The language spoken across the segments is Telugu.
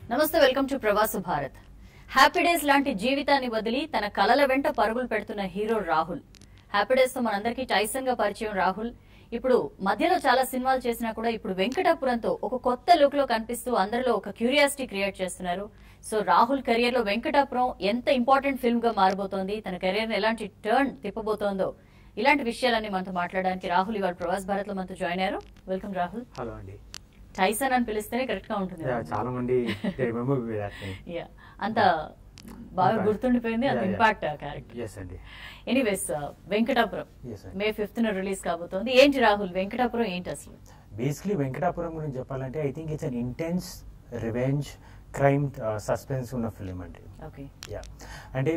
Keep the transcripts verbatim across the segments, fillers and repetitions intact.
నమస్తే, welcome to Pravasi Bharat. Happy Days లాంటి జీవితాన్ని వదిలి తన కలల వెంట పరుగులు పెడుతున్న హీరో రాహుల్. హ్యాపీ డేస్ తో మనందరికీ టైసన్ గా పరిచయం రాహుల్. ఇప్పుడు మధ్యలో చాలా సినిమాలు చేసినా కూడా ఇప్పుడు వెంకటాపురంతో ఒక కొత్త లుక్ లో కనిపిస్తూ అందరిలో ఒక క్యూరియాసిటీ క్రియేట్ చేస్తున్నారు. సో రాహుల్ కెరియర్ లో వెంకటాపురం ఎంత ఇంపార్టెంట్ ఫిల్మ్ గా మారబోతోంది, తన కెరియర్ ని ఎలాంటి టర్న్ తిప్పబోతోందో, ఇలాంటి విషయాలన్నీ మనతో మాట్లాడడానికి రాహుల్ ఇవాళ ప్రవాస్ భారత్ లో మనతో జాయిన్ అయ్యారు. వెల్కమ్ రాహుల్. హలో అండి. టైసన్ అని పిలిస్తేనే కరెక్ట్ గా ఉంటుంది. చాలా మంది అంత బాగా గుర్తుండిపోయింది, అంత impact character. Anyways, Venkatapuram May fifth న రిలీజ్ కాబోతోంది. ఏంటి రాహుల్ వెంకటాపురం ఏంటి అసలు? బేసిక్లీ వెంకటాపురం గురించి చెప్పాలంటే I think it's an intense revenge crime suspense ఉన్న ఫిలిం అండి. ఓకే, యా అంటే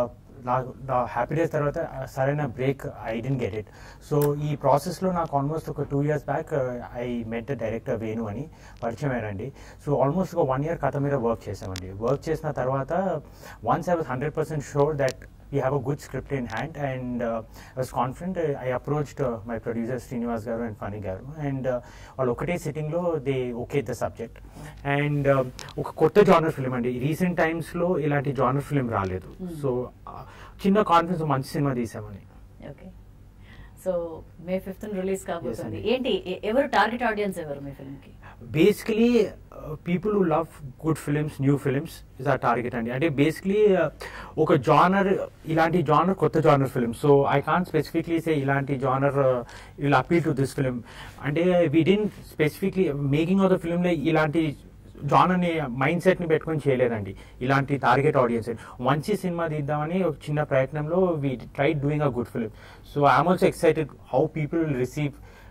నా హ్యాపీ డేస్ తర్వాత సరైన break I didn't get. It so ప్రాసెస్లో నాకు ఆల్మోస్ట్ ఒక two years back I met director Venu అని పరిచయం అయ్యారండి. సో ఆల్మోస్ట్ ఒక వన్ ఇయర్ కథ మీద వర్క్ చేసామండి. వర్క్ చేసిన తర్వాత once I was hundred percent sure that we have a good script in hand, and uh, I was confident. uh, I approached uh, my producers Srinivas garu and Fani garu, and all okate sitting lo they okayed the subject. And oka kotta genre film andi, recent times lo ilanti genre film raaledu. So chinna confidence manchi cinema teesamani. Okay, so May fifth release కాబోతుంది. ఏంటి ఎవరు టార్గెట్ ఆడియన్స్, ఎవరు మీ ఫిల్మ్ కి? Basically people who love good films, new films is ఆ టార్గెట్ అండి. అంటే బేసికలీ ఒక జానర్, ఇలాంటి జానర్ కొత్త genre film. So I can't specifically say ఇలాంటి genre will appeal to this film. అంటే we didn't specifically making of the ఫిలింలో ఇలాంటి జానర్ని మైండ్ సెట్ని పెట్టుకొని చేయలేదండి. ఇలాంటి టార్గెట్ ఆడియన్స్ మంచి సినిమా తీద్దామని ఒక చిన్న ప్రయత్నంలో we try doing a good film. So I'm also excited how people will receive.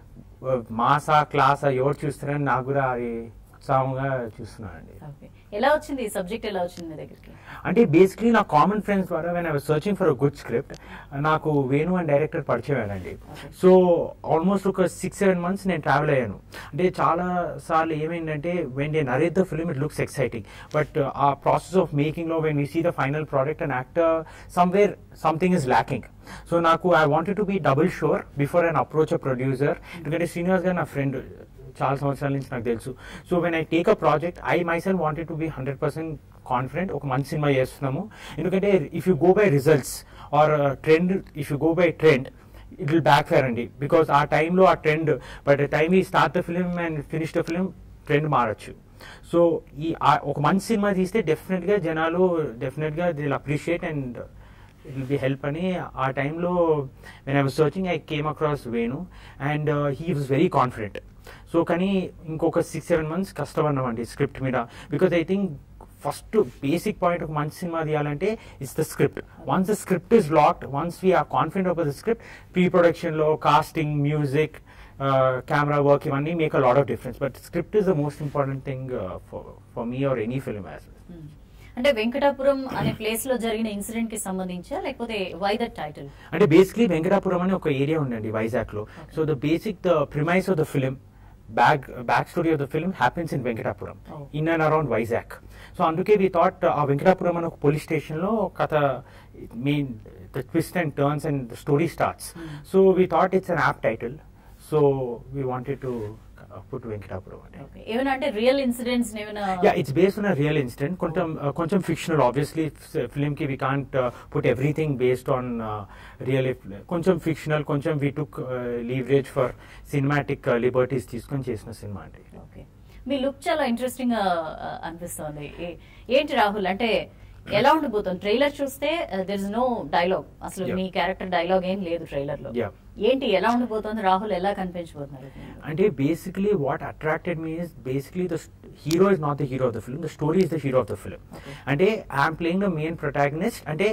మాసా క్లాసా ఎవరు చూస్తారని నాకు కూడా అది ఉత్సాహంగా చూస్తున్నానండి. ఎలా వచ్చింది ఈ సబ్జెక్ట్, ఎలా వచ్చింది మీ దగ్గరికి? అంటే బేసిక్లీ నా కామన్ ఫ్రెండ్స్ ద్వారా when I was searching for a good script నాకు వేణు అండ్ డైరెక్టర్ పరిచయం అండి. సో ఆల్మోస్ట్ ఒక సిక్స్ సెవెన్ మంత్స్ నేను ట్రావెల్ అయ్యాను. అంటే చాలా సార్లు ఏమైందంటే when they narrate the film it looks exciting, but ఆ ప్రాసెస్ ఆఫ్ మేకింగ్ లో when you see the final product and actor somewhere something is lacking. So నాకు I wanted to be double sure before and approach a producer. ఎందుకంటే శ్రీనివాస్ గారు నా ఫ్రెండ్, చాలా సంవత్సరాల నుంచి నాకు తెలుసు. So when I take a project I myself wanted to be hundred percent confident ఒక మంచి సినిమా చేస్తున్నాము. ఎందుకంటే if you go by results or trend, if you go by trend it will backfire అండి. బికాస్ ఆ టైంలో ఆ ట్రెండ్, బట్ టైమ్ ఈ start the film and finish the film trend మారచ్చు. సో ఈ ఒక మంచి సినిమా తీస్తే డెఫినెట్గా జనాలు డెఫినెట్గా they will appreciate and it will be help అని ఆ టైంలో when I was searching I came across Venu and he was very confident. So కానీ ఇంకొక సిక్స్ సెవెన్ మంత్స్ కష్టపడినామండి స్క్రిప్ట్ మీద. Because I think first basic point ఒక మంచి సినిమా తీయాలంటే it's the script. Once the script is locked, once we're confident of the script, pre ప్రొడక్షన్లో కాస్టింగ్, మ్యూజిక్, కెమెరా వర్క్ ఇవన్నీ make a lot of difference. But script is the most important thing for me or any film as well. అంటే వెంకటాపురం అనే ప్లేస్ లో జరిగిన ఇన్సిడెంట్ కి సంబంధించా, లేకపోతే వై దట్ టైటిల్? అంటే బేసిక్లీ వెంకటాపురం అని ఒక ఏరియా ఉందండి వైజాగ్ లో. So the basic the premise of the film, back back story of the film happens in Venkatapuram, in and around Vizag. So అందుకే వీ థాట్ ఆ వెంకటాపురం అనే ఒక పోలీస్ స్టేషన్ లో కథ main the twist and turns and the story starts. So we thought it's an apt title. So we wanted to put Venkatapuram. Okay, even అంటే రియల్ ఇన్సిడెంట్స్ ఏమైనా? Yeah, it's based on a real incident. కొంచెం కొంచెం ఫిక్షనల్. ఆబ్వియస్లీ ఫిల్మ్ కి we can't uh, put everything based on uh, real. కొంచెం ఫిక్షనల్, కొంచెం we took uh, leverage for cinematic uh, liberties తీసుకొని చేసిన సినిమా అండి. ఓకే, మీ లుక్ చాలా ఇంట్రెస్టింగ్ గా అనిపిస్తుంది. ఏంటి రాహుల్, అంటే ఎలా ఉండిపోతుంది? ట్రైలర్ చూస్తే దెర్ ఇస్ నో డైలాగ్, అసలు మీ క్యారెక్టర్ డైలాగ్ ఏం లేదు ట్రైలర్ లో. ఏంటి ఎలా ఉండిపోతుంది రాహుల్, ఎలా కనిపించబోతున్నారు? అంటే basically what attracted me is basically the hero is not the hero of the film, the story is the hero of the film. అంటే I'm playing the main protagonist. అంటే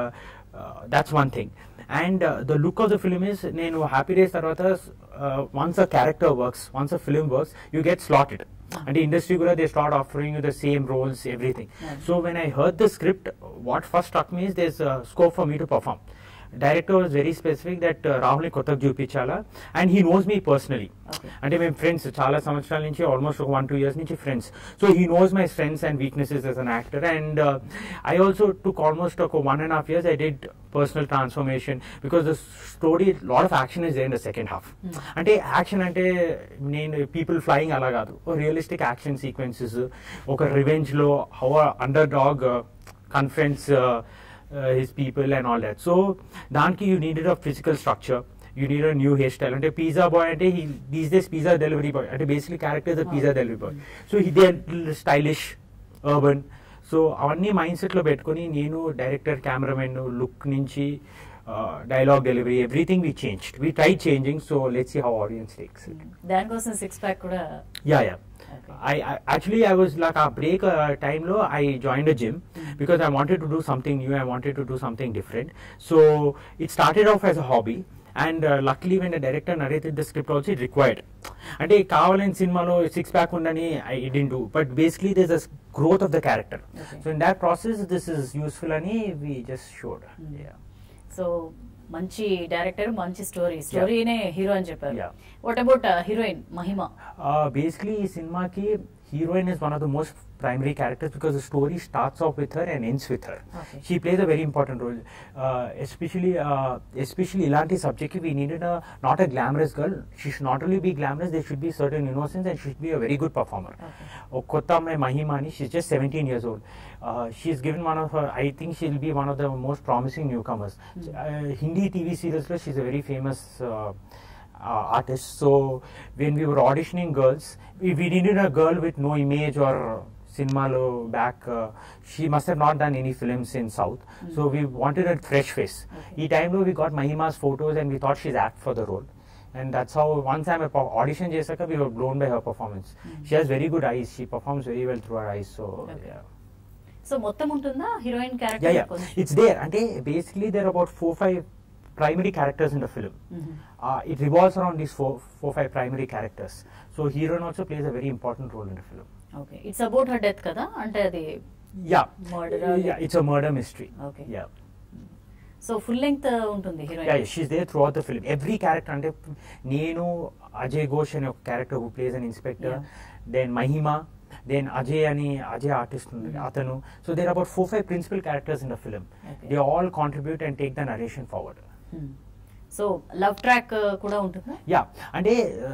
that's one thing. And the look of the film is, నేను హ్యాపీ డేస్ తర్వాత once a character works, once a film works, you get slotted. అంటే ఇండస్ట్రీ కూడా they start offering you the same roles, everything. So when I heard the script, what first struck me is there is scope for me to perform. Director was very specific that రాహుల్ని కొత్తగా చూపించాలా, and he knows me personally. అంటే మేము ఫ్రెండ్స్ చాలా సంవత్సరాల నుంచి, ఆల్మోస్ట్ ఒక వన్ టూ ఇయర్స్ నుంచి friends. So he knows my strengths and weaknesses as an actor, and I also took almost ఒక one and half years I did personal transformation because the story lot of action is there in the second half. అంటే యాక్షన్ అంటే నేను పీపుల్ ఫ్లయింగ్ అలా కాదు, రియలిస్టిక్ యాక్షన్ సీక్వెన్సెస్, ఒక రివెంజ్ లో how underdog confronts his people and all that. So danki you needed a physical structure, you need a new hairstyle. Ante pizza boy ante he these days pizza delivery boy ante basically character is a pizza oh. delivery boy. So he they are stylish, urban. So avanni mindset lo petkoni nenu director, cameraman look nunchi uh, dialogue delivery, everything we changed, we tried changing. So let's see how audience takes it. Dan kosam six pack kuda yeah yeah Okay. I, I actually I was like a break uh, time low I joined a gym mm-hmm. because I wanted to do something new, I wanted to do something different. So it started off as a hobby, and uh, luckily when the director narrated the script also it required ante kavalani cinema lo six pack undani I didn't do, but basically there's a growth of the character. Okay. So in that process this is useful ani we just showed. mm-hmm. yeah so మంచి డైరెక్టర్, మంచి స్టోరీ, స్టోరీనే హీరో అని చెప్పారు. What about heroine Mahima? బేసిక్లీ ఈ సినిమాకి heroine is one of the most primary characters because the story starts off with her and ends with her. Okay. She plays a very important role, uh, especially uh, especially ilanti subject we needed a not a glamorous girl. She should not only be glamorous, there should be certain innocence, and she should be a very good performer. Kotta mein Mahimani, she's just seventeen years old. Uh, she's given one of her, I think she'll be one of the most promising newcomers. Mm. Uh, Hindi T V serials, she's a very famous uh, Uh, artist. So when we were auditioning girls, we, we needed a girl with no image or cinema lo back. Uh, she must have not done any films in South. Mm-hmm. So we wanted a fresh face. Okay. Ee time lo we got Mahima's photos and we thought she's apt for the role. And that's how one time I audition chesaka we were blown by her performance. Mm-hmm. She has very good eyes. She performs very well through her eyes. So okay. yeah. So మొత్తం ఉంటుందా heroine character? Yeah yeah. It's there. And basically there are about four five primary characters in the film. Mm-hmm. uh, it revolves around these four, four, five primary characters. So heroine also plays a very important role in the film. Okay, it's about her death, kada? Ante adi yeah, murder. Yeah, it's a murder mystery. Okay. Yeah. So full length untundi heroine. Yeah, she's there throughout the film. Every character, ante nenu Ajay Ghosh ane oka character who plays an inspector, yeah. Then Mahima, then Ajay ani Ajay artist mm-hmm. atanu. So there are about four, five principal characters in the film. Okay. They all contribute and take the narration forward. So love track కూడా ఉంటుందా? యా, అంటే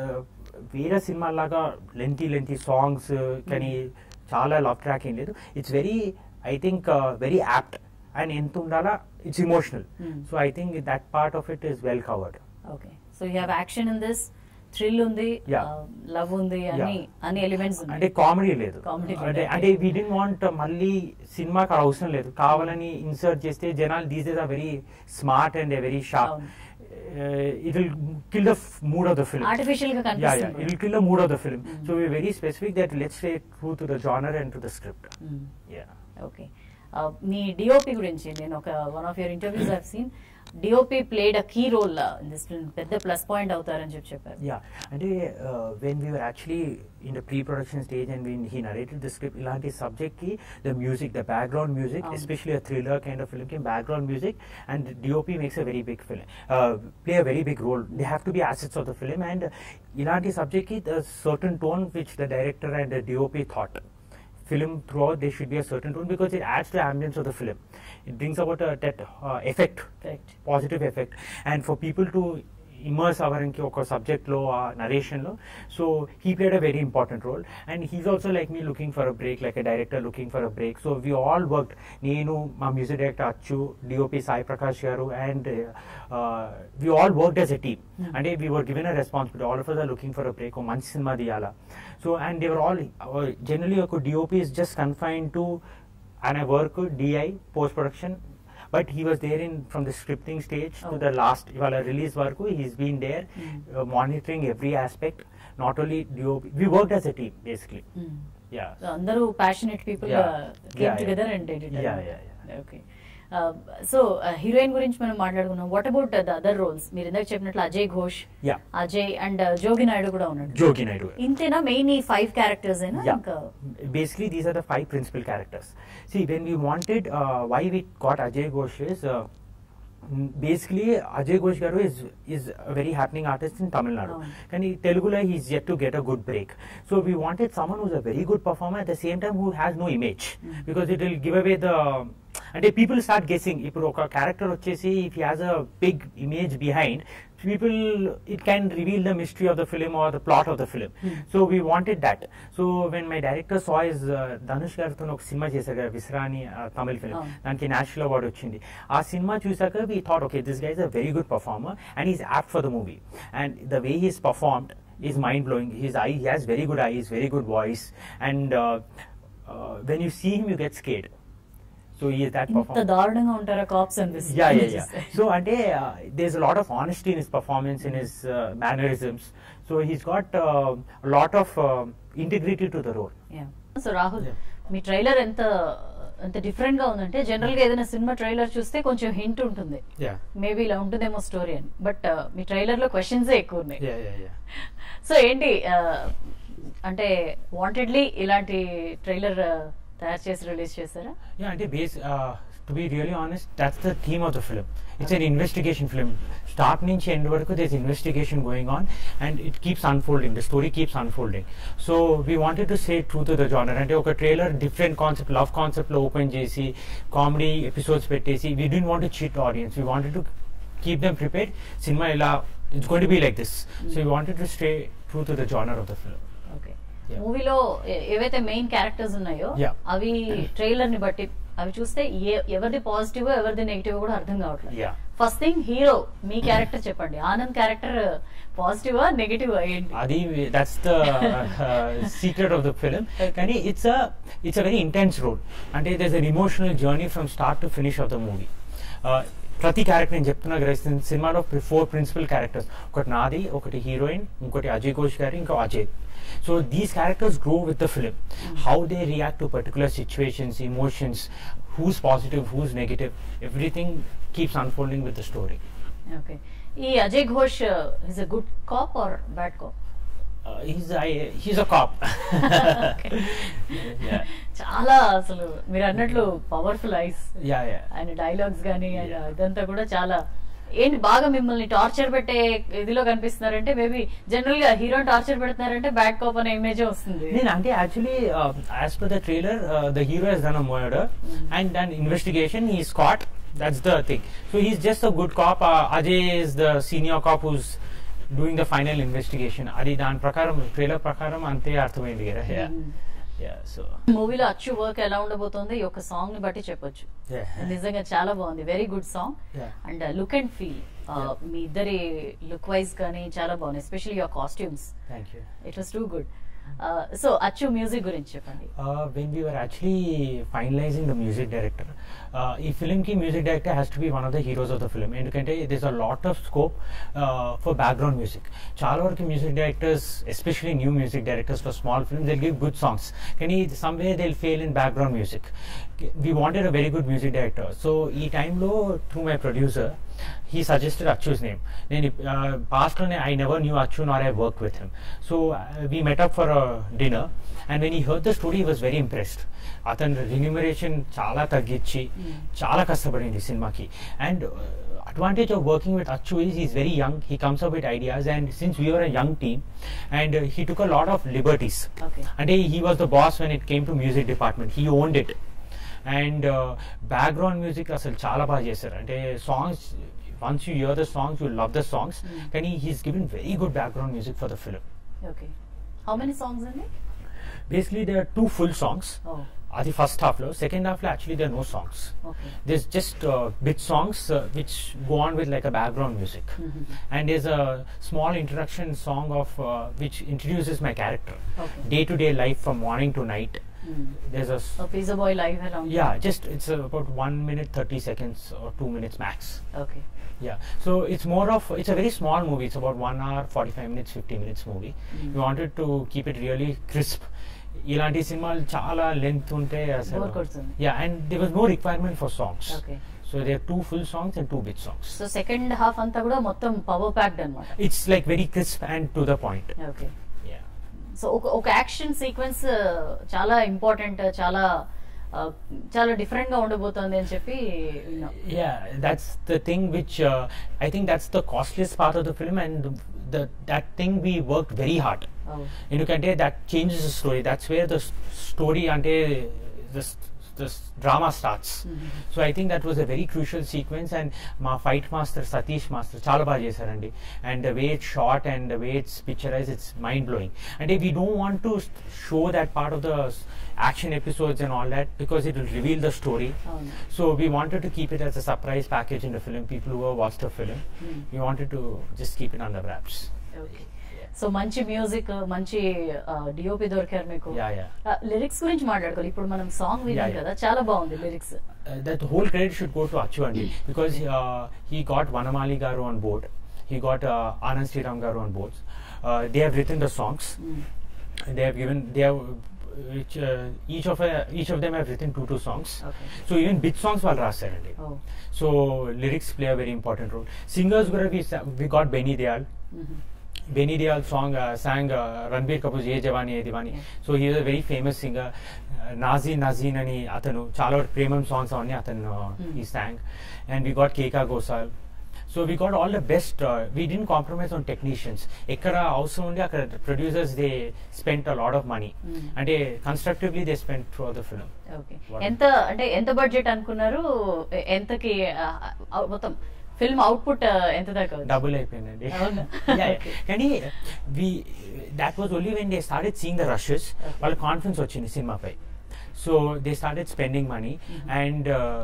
వేరే సినిమా లాగా లెంతీ లెంతీ సాంగ్స్ కానీ చాలా లవ్ ట్రాక్ ఏం లేదు. It's very I think very apt and ఎంత ఉండాలా it's emotional. So I think that part of it is well covered. Okay, so you have action in this, thrill ఉంది, లవ్ ఉంది, అన్ని అన్ని ఎలిమెంట్స్ ఉన్నాయి. అంటే కామెడీ లేదు. అంటే అంటే వీ డిడ్ంట్ వాంట్ మళ్ళీ సినిమాకి అవసరం లేదు, కావాలని ఇన్సర్ట్ చేస్తే జనాలు these days are very smart and very sharp. It will kill the mood of the film. Artificial ga yeah, yeah, it will kill the mood of the film. Mm. So we're very specific that let's stay true to the genre and to the script. Mm. Yeah. Okay. మీ డిఓపి గురించి నేను ఒక one of your interviews I have seen, DOP played a key role in this film, పెద్ద ప్లస్ పాయింట్ అవుతారని చెప్పి చెప్పారు. యా, అంటే when we're actually in the pre production stage and when he narrated the script, ఇలాంటి సబ్జెక్ట్ కి the music, the background music, especially a thriller kind of film కి background music and DOP makes a very big film, play a very big role. They have to be assets of the film. And ఇలాంటి సబ్జెక్ట్ కి the certain tone which the director and the DOP thought film throughout there should be a certain tone because it adds to the ambience of the film. It brings about a that uh, effect, Correct. positive effect, and for people to immerse avaranki oka subject lo uh, narration lo. So he played a very important role, and he's also like me looking for a break, like a director looking for a break. So we all worked, nenu ma music director Achu, DOP Sai Prakash garu, and uh, we all worked as a team. Mm-hmm. And we were given a responsibility, all of us are looking for a break, o manchi cinema diyala. So and they were all uh, generally a D O P is just confined to, and I work D I post production, but he was there in from the scripting stage oh. to the last ivala release work. He's been there mm. uh, monitoring every aspect, not only D O P. We worked as a team basically. Mm. Yeah, so andaru passionate people yeah. uh, came yeah, together yeah. and did it. Yeah, yeah, yeah. Okay. So heroine గురించి మనం మాట్లాడుకున్నాం. What about the other roles? మీరు ఇందాక చెప్పినట్లు అజయ్ ఘోష్, అజయ్ అండ్ జోగి నాయుడు కూడా ఉన్నాడు. జోగి నాయుడు ఇంతేనా మెయిన్ ఈ ఫైవ్ క్యారెక్టర్స్ అయినా? ఇంకా basically these are the five principal characters. See, when we wanted uh, why we got Ajay Ghosh is uh, basically Ajay Ghosh garu is is a very happening artist in Tamil Nadu. Oh. Kani Telugu la he's yet to get a good break. So we wanted someone who's a very good performer at the same time who has no image, Mm. because it will give away the. And people start guessing. If a character vachesi, if he has a big image behind, people, it can reveal the mystery of the film or the plot of the film. Hmm. So we wanted that. So when my director saw his uh, Dhanush gartho oka cinema chesaru Visrani uh, Tamil film, Oh. daniki national award ochindi. Aa cinema chusaka we thought, okay, this guy is a very good performer and he's apt for the movie. And the way he's performed is mind blowing. His eye, he has very good eyes, very good voice, and uh, uh, when you see him, you get scared. So he is that ఇంత performer. దారుణంగా ఉంటారా కాప్స్ అనిపిస్తుంది. Yeah, yeah, yeah. So, and uh, there's a lot of honesty in his performance, in his uh, mannerisms. So he's got uh, a lot of uh, integrity to the role. సో రాహుల్, Yeah. మీ ట్రైలర్ ఎంత ఎంత డిఫరెంట్ గా ఉందంటే, జనరల్ గా ఏదైనా సినిమా ట్రైలర్ చూస్తే కొంచెం హింట్ ఉంటుంది, Yeah. మేబీ ఇలా ఉంటుందేమో స్టోరీ అని. బట్ మీ ట్రైలర్ లో క్వశ్చన్స్ ఎక్కువ ఉన్నాయి. Yeah, yeah, yeah. సో ఏంటి uh, అంటే వాంటెడ్లీ ఇలాంటి ట్రైలర్ తయారు చేసి రిలీజ్ చేస్తారా? Yeah, and base, uh, to be really honest, that's the theme of the film. It's an investigation film. Start nunchi end varaku there's investigation going on and it keeps unfolding. The story keeps unfolding. So we wanted to say true to the genre. And oka trailer different concept, love concept lo open chesi, comedy episodes pettesi. We didn't want to cheat the audience. We wanted to keep them prepared. Cinema ila, it's going to be like this. So we wanted to stay true to the genre of the film. ఓకే. Yeah. మూవీలో ఏవైతే మెయిన్ క్యారెక్టర్స్ ఉన్నాయో Yeah. అవి ట్రైలర్ ని బట్టి అవి చూస్తే ఏ- ఎవరిది పాజిటివ్ ఎవరిది నెగిటివ్ కూడా అర్థం కావట్లేదు. Yeah. ఫస్ట్ థింగ్ హీరో మీ క్యారెక్టర్ చెప్పండి. ఆనంద్ క్యారెక్టర్ పాజిటివా నెగిటివ్ ఏంటి? Adi, that's the uh, secret of the film. And it's a it's a very intense role. And there's an emotional journey from start to finish of the movie. Uh, ప్రతి క్యారెక్టర్ నేను చెప్తున్నా కదా, సినిమాలో ఫోర్ ప్రిన్సిపల్ క్యారెక్టర్స్, ఒకటి నాది, ఒకటి హీరోయిన్, ఇంకోటి అజయ్ ఘోష్ గారి, ఇంకో Ajay. So these characters grow with the film, how they react to particular situations, emotions, who's positive, who's negative, everything keeps unfolding with the story. Okay. ఈ Ajay Ghosh is a good cop or bad cop? He's he's a cop. చాలా అసలు మీరు అన్నట్లు పవర్ఫుల్ ఐస్, యా యా ఆయన డైలాగ్స్ గానీ ఆయన ఇదంతా కూడా చాలా ఏంటి బాగా మిమ్మల్ని టార్చర్ పెట్టే ఇదిలో కనిపిస్తున్నారంటే, మేబీ జనరల్ గా హీరోని టార్చర్ పెడుతున్నారంటే బ్యాడ్ కాప్ అనే ఇమేజ్ వస్తుంది. నేను అంటే actually as per the trailer the hero he's done a murder and done investigation, he is caught, that's the thing. So he is just a good cop. Ajay is the senior cop who's doing the final investigation. అది దాని ప్రకారం ట్రైలర్ ప్రకారం అంతే అర్థమైంది కదా. సో మూవీలో అచ్చు వర్క్ ఎలా ఉండబోతుంది ఈ ఒక సాంగ్ ని బట్టి చెప్పొచ్చు. నిజంగా చాలా బాగుంది, very good song. And look and feel, మీ ఇద్దరి లుక్ వైజ్ కానీ చాలా బాగుంది, especially your costumes, thank you. It was too good. So Achu music గురించి చెప్పండి. Uh, when we were actually finalizing the music director, uh, ఈ film ki music director has to be one of the heroes of the film. ఎందుకంటే there's a lot of scope uh, for background music. చాలా వరకు music directors, especially new music directors for small films, they'll give good songs. కానీ somewhere they'll fail in background music. We wanted a very good music director. So ఈ టైంలో through my producer, he suggested Achu's name. Then uh, past one, I never knew Achu nor I worked with him. So uh, we met up for a dinner, and when he heard the story, he was very impressed. అతను remuneration చాలా తగ్గించి చాలా కష్టపడింది సినిమాకి. And uh, advantage of working with Achu is he's very young, he comes up with ideas, and since we were a young team, and uh, he took a lot of liberties. Okay. And he, he was the boss when it came to music department, he owned it. And uh, background music అసలు చాలా బాగా చేశారు. అంటే songs, once you hear the songs, you love the songs. Mm. కానీ he's given very good background music for the film. Okay. How many songs అండి? Basically there are two full songs. ఓ అది ఫస్ట్ హాఫ్ లో. సెకండ్ హాఫ్ లో actually there are no songs. Okay. There's just uh, bit songs uh, which go on with like a background music. And there's a small introduction song of uh, which introduces my character, Okay. day to day life from morning to night. There's a s- pizza boy live ఎలా ఉంది? yeah, just it's uh, about one minute thirty seconds or two minutes max. Okay. Yeah, so it's more of, it's a very small movie. It's about one hour, forty-five minutes, fifty minutes movie. Mm. We wanted to keep it really crisp. ఇలాంటి సినిమాలు చాలా లెంత్ ఉంటే అసలు, Bore కొడుతుంది. yeah, and there was no requirement for songs. Okay. So there are two full songs and two bit songs. So second half అంతా కూడా మొత్తం పవర్ ప్యాక్డ్ అన్నమాట. It's like very crisp and to the point. Okay. Yeah. So ఒక ఒక యాక్షన్ సీక్వెన్స్ చాలా ఇంపార్టెంట్, చాలా చాలా డిఫరెంట్ గా ఉండబోతోంది అని చెప్పి విన్నాం. Yeah, that's the thing which uh, I think that's the costliest part of the film, and the that thing we worked very hard. Oh. ఎందుకంటే that changes the story. That's where the s- story అంటే the s- the s- drama starts. So I think that was a very crucial sequence, and మా fight master Satish master చాలా బాగా చేశారండి. And the way it's shot and the way it's picturized, it's mind blowing. And we don't want to s- show that part of the s- action episodes and all that because it will reveal the story. అవును. So we wanted to keep it as a surprise package in the film. People who have watched the film, Hmm. we wanted to just keep it under wraps. Okay. So మంచి మ్యూజిక్, మంచి డిఓపి దొరికారు మీకు. Yeah, yeah. లిరిక్స్ గురించి మాట్లాడుకోవాలి. ఇప్పుడు మనం సాంగ్ విన్నాం Yeah, yeah. కదా, చాలా బాగుంది lyrics. Uh, that whole credit should go to Achu Andi because uh, he got Vanamali Garu on board. He got uh, Anand Sriram Garu on board. Uh, they have written the songs. They have given. They have. Which, uh, each of uh, each of them have written two two songs. Okay. So even bit songs వాళ్ళు రాశారండి. Oh. So lyrics play a very important role. Singers కూడా we sa- we got Benny Dayal. Mhm. Benny Dayal song uh, sang uh, Ranbir Kapoor's Ye Jawani Ye Diwani. Yeah. So he is a very famous singer. Uh, Nazi Nazin అని అతను చాలా ప్రేమం సాంగ్స్ అవన్నీ అతను Hmm. he sang. And we got K K Gosal. So we got all the best. Uh, we didn't compromise on technicians. ఎక్కడ అవసరం ఉండి అక్కడ producers they spent a lot of money. Hmm. అంటే constructively they spent throughout the film. Okay. What- ఎంత అంటే ఎంత బడ్జెట్ అనుకున్నారు, ఎ- ఎంతకి ఆ, ఆ, మొత్తం ఫిల్మ్ అవుట్పుట్ ఎంత దాకా వచ్చింది? డబుల్ అయిపోయిందండి. అవునా? Yeah, Okay. కానీ we that was only when they started seeing the rushes Okay. వాళ్ళ కాన్ఫిడెన్స్ వచ్చింది సినిమాపై. So they started spending money and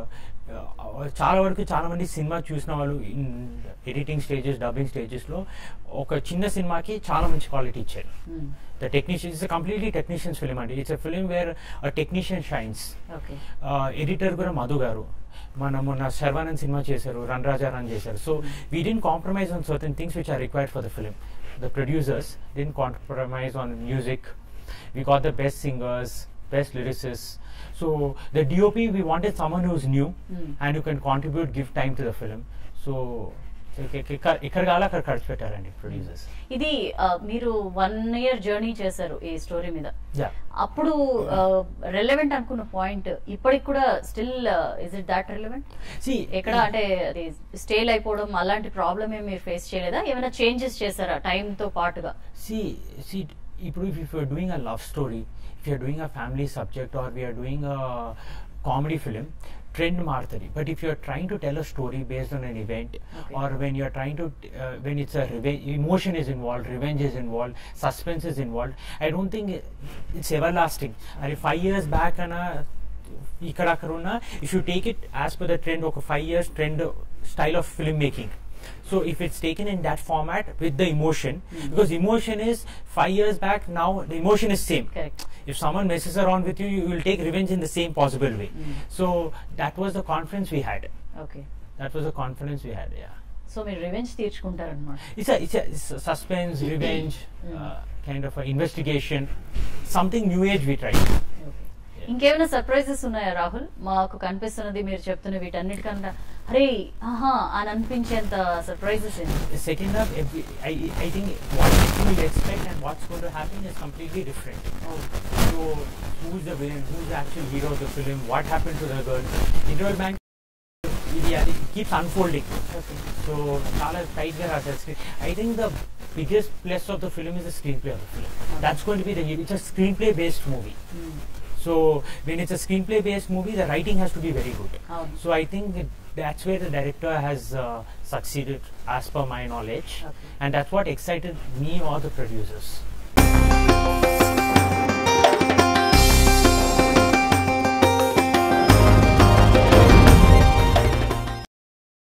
చాలా వరకు చాలా మంది సినిమా చూసిన వాళ్ళు ఎడిటింగ్ స్టేజెస్, డబ్బింగ్ స్టేజెస్లో ఒక చిన్న సినిమాకి చాలా మంచి క్వాలిటీ ఇచ్చారు. Hmm. The technician it's completely technicians film అండి. It's a film where technician shines. Okay. Editor కూడా మధు గారు, మన మొన్న శర్వానంద్ సినిమా చేశారు, రన్ రాజా రన్ చేశారు. So we didn't compromise on certain things which are required for the film. The producers didn't compromise on music. We got the best singers, best lyricists. So the D O P, we wanted someone who's new Hmm. and who can contribute, give time to the film. So ఇక్కడ కాల అక్కడ ఖర్చు పెట్టారండి ప్రొడ్యూసర్స్. ఇది ఆ, మీరు వన్ ఇయర్ జర్నీ చేశారు ఈ స్టోరీ మీద. యా, అప్పుడు రెలెవెంట్ అనుకున్న పాయింట్ ఇప్పటికి కూడా still is it that relevant? See ఎక్కడ అంటే అది స్టేల్ అయిపోవడం అలాంటి ప్రాబ్లమ్ ఏమి మీరు ఫేస్ చేయలేదా? ఏమైనా చేంజెస్ చేశారా టైం తో పాటుగా? సి సి ఇప్పుడు if you are doing a love story, if you are doing a family subject or we are doing a comedy film, trend మారుతుంది. But if you are trying to tell a story based on an event, Okay. or when you are trying to uh, when it's a revenge, emotion is involved, revenge is involved, suspense is involved, I don't think it's everlasting. And five years back ana ఇక్కడ అక్కడ ఉన్న, if you take it as per the trend, ఒక five years trend style of film making. So if it's taken in that format with the emotion, Mm. because emotion is five years back, now the emotion is same. Correct. If someone messes around with you, you will take revenge in the same possible way. Mm. So that was the confidence we had. Okay. That was the confidence we had. Yeah, so మీరు రివెంజ్ తీర్చుకుంటారనమాట. it's a it's a, it's a suspense, revenge, Mm. uh, kind of a investigation, something new age we tried. ఇంకేమైనా సర్ప్రైజెస్ ఉన్నాయా రాహుల్? మాకు కనిపిస్తున్నది మీరు చెప్తున్న వీటన్నిటికన్నా అరే ఆహా అని అనిపించేంత సర్ప్రైజెస్ ఏంటి? The second half, every, I I think what you will expect and what's going to happen is completely different. So who's the villain? Who's the actual hero of the film? What happened to the girl? Interval Bank. Yeah, it keeps unfolding. Okay. So చాలా tight గా రాశారు screen. I think the biggest plus of the film is the screenplay of the film. That's going to be the it's a screenplay based movie. So when it's a screenplay based movie, the writing has to be very good. అవును. So I think it, that's where the director has uh, succeeded as per my knowledge, Okay. and that's what excited me or the producers.